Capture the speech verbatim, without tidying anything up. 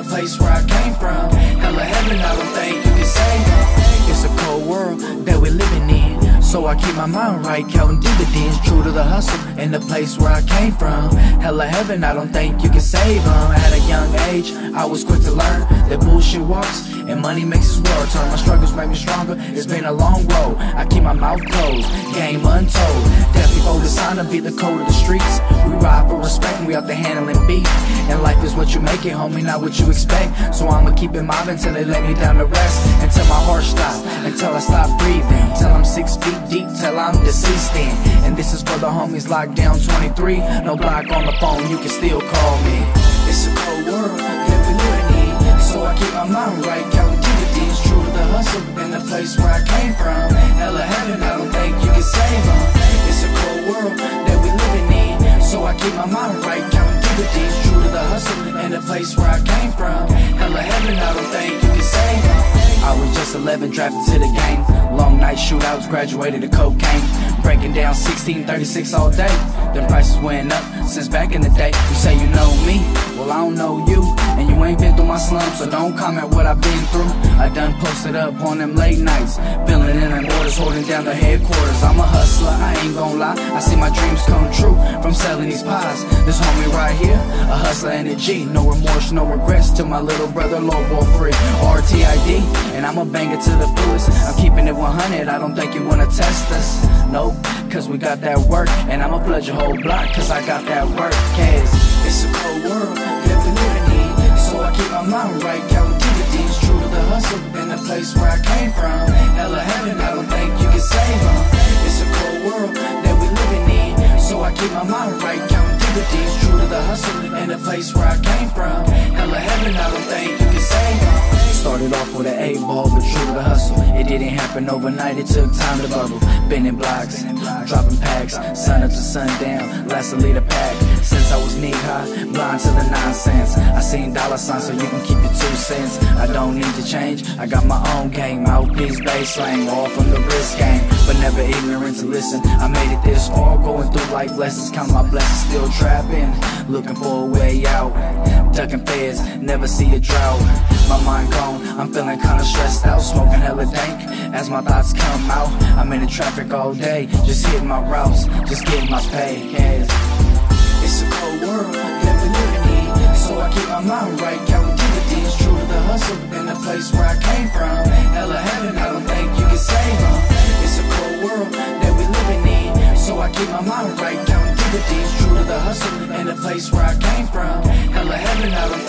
the place where I came from. Hella heaven, I don't think you can save them. It's a cold world that we're living in, so I keep my mind right, counting dividends. True to the hustle, in the place where I came from. Hella heaven, I don't think you can save them. At a young age, I was quick to learn that bullshit walks and money makes this world turn. My struggles make me stronger, it's been a long road. I keep my mouth closed, game untold. Death before the sign to be the code of the streets. We ride for respect and we out there handling beef. And life is what you make it, homie, not what you expect. So I'ma keep it mobbing until they lay me down to rest. Until my heart stops, until I stop breathing. Till I'm six feet deep, till I'm deceased in. And this is for the homies locked down twenty-three. No block on the phone, you can still call me. It's a cold world that we living in, so I keep my mind right, counting dividends. True to the hustle, in the place where I came from. Hella heaven, I don't think you can save them. It's a cold world that we living in, so I keep my mind right, counting dividends. True to the hustle, in the place where I came from. Hella heaven, I don't think you can save them. I was just eleven, drafted to the game. Long night shootouts, graduated to cocaine. Breaking down sixteen thirty-six all day. Them prices went up since back in the day. You say you know me, well I don't know you. And you ain't been through my slump, so don't comment what I've been through. I done posted up on them late nights, filling in them orders, holding down the headquarters. I'm a hustler, I ain't gon' lie, I see my dreams come true from selling these pies. This homie right here, a hustler and a G. No remorse, no regrets, till my little brother lowball free. R T I D, and I'ma bang it to the fullest. I'm keeping it one hundred, I don't think you wanna test us. Nope, cause we got that work, and I'ma flood your whole block, cause I got that work. Cause it's a cold world that we living in, so I keep my mind right, counting dividends. True to the hustle, in the place where I came from. Hella heaven, I don't think you can save them. It's a cold world that we living in, so I keep my mind right, counting dividends. True to the hustle, in the place where I came from. Hella heaven, I don't think you can save them. Started off with an eight ball, but true to the hustle, it didn't happen overnight, it took time to bubble. Bending blocks, dropping packs, sun up to sundown, last a leader pack. Since I was knee high, blind to the nonsense, I seen dollar signs so you can keep your two cents. I don't need to change, I got my own game, mouthpiece, bass slang, all from the wrist game. But never ignorant to listen, I made it this far, going through life lessons, count my blessings, still trapping, looking for a way out. Ducking feds, never see a drought. My mind gone, I'm feeling kinda stressed out. Smoking hella dank, as my thoughts come out. I'm in the traffic all day, just hitting my routes, just getting my pay. Cause it's a cold world that we living in, so I keep my mind right, counting dividends. True to the hustle, in the place where I came from. Hella heaven, I don't think you can save them. It's a cold world that we living in, so I keep my mind right, counting dividends. True to the hustle, in the place where I came from. Hella heaven, I don't